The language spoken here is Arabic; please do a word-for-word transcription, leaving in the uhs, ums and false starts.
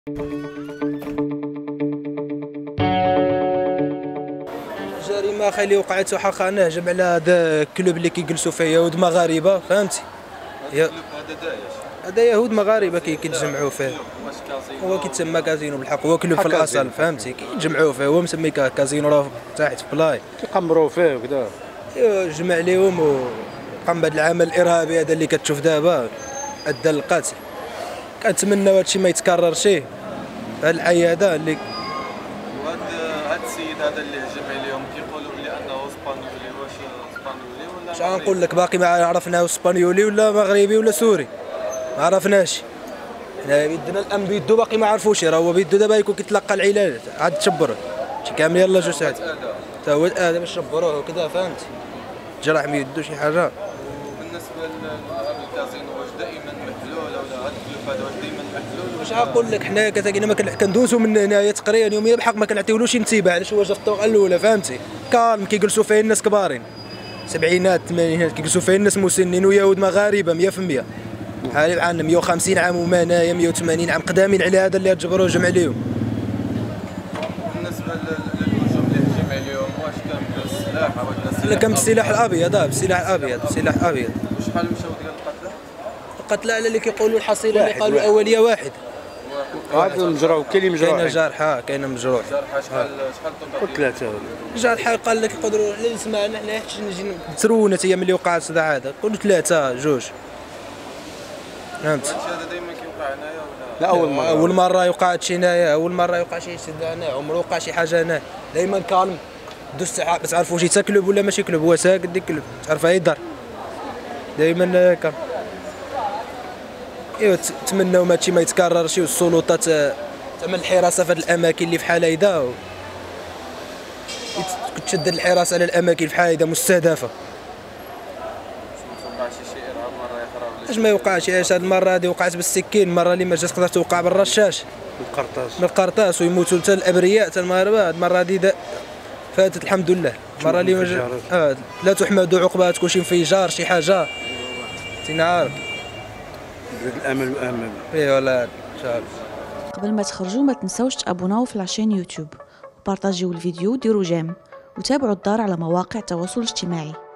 جريمه اخي اللي وقعت وحقا نهجم على هذا الكلوب اللي كيجلسوا فيه يهود مغاربه، فهمتي؟ هذا داعش هذا يهود مغاربه كيتجمعوا فيه، هو كيتسمى كازينو بالحق، هو كلوب في الاصل فهمتي، كيتجمعوا فيه، هو مسمي كازينو راه تحت في بلاي كيقمروا فيه وكذا. ايوا جمع ليهم وقام بهذا العمل الارهابي هذا اللي كتشوف دابا ادى للقتل. كنتمناو هادشي ما يتكررش في هاد العياده اللي وهاد هاد السيد هذا اللي هجم عليهم كيقولوا بلي انه اسبانيولي، واش اسبانيولي ولا اش غنقول لك، باقي ما عرفناه اسبانيولي ولا مغربي ولا سوري، ما عرفناش. حنا بيدنا الامن بيدو باقي ما عرفوش، راه هو بيدو دابا يكون كيتلقى العلاج عاد تشبروا شي كامل يلاه جو ساعات حتى هو الادم باش شبروه وكذا فهمتي، جرح من يدو شي حاجه. وبالنسبه للكازينو واش دائما محلول ولا هاد الكلوب هذا واش دائما محلول؟ واش غنقول لك، حنايا كتاكينا ما كندوزو من هنايا تقريبا يوميا بحق ما كنعطيولوش انتباه، علاش هو جا في الطوقه الاولى فهمتي، كالم كيجلسوا فيه الناس كبارين سبعينات ثمانينات كيجلسوا فيه الناس مسنين ويهود مغاربه مية في المية، بحال عندنا مية وخمسين عام وما هنايا مية وثمانين عام قدامين على هذا اللي جبروه جمع عليهم. بالنسبه للهجوم اللي هجم عليهم واش كان بالسلاح ولا سلاح؟ لا كان بالسلاح الابيض، اه بالسلاح الابيض، بالسلاح الابيض. وشحال مشاو ديال القتلى؟ القتلى على اللي كيقولوا الحصيله اللي قالوا الاوليه واحد. هذا مجروح، كاين اللي مجروح. كاين جارحه، كاين مجروح. جرحى شحال شحال توقع؟ ثلاثه. جارحه قال لك يقدروا اللي سمعنا حنا حتى نجي ترونت هي ملي وقعت الصداع هذا، قولوا ثلاثه جوج. فهمت؟ هذا دائما كيوقع هنايا ولا؟ لا اول مره. اول مره يوقع شي هنايا، اول مره يوقع شي سد هنا، عمره وقع شي حاجه هنا، دائما كالم. دوز ساعه ما تعرفوا واش حتى كلوب ولا ماشي كلوب، هو ساكت ديك كلوب تعرف هي الدار دائما كالم. ايوا نتمناو هادشي ما يتكررش والسلطات تعمل الحراسه في هاد الاماكن اللي فحال هيدا و... تشدد الحراسه على الاماكن فحال هيدا مستهدفه. وقع شي شيء ارهاب مره اخرى ولا؟ اش ما يوقعش، علاش هاد المره هادي وقعت بالسكين، المره اللي ما جات تقدر توقع بالرشاش القرطاس من القرطاس ويموتوا حتى الابرياء حتى المغاربه. هاد المره هادي فاتت الحمد لله، المره اللي ما جات اه لا تحمد عقباتكم شي انفجار شي حاجه تينا عارف. الامل امل. اي والله ان شاء الله. قبل ما تخرجوا ما تنسوش تابوناو في العشان يوتيوب وبارطاجيو الفيديو وديروا جيم وتابعوا الدار على مواقع التواصل الاجتماعي.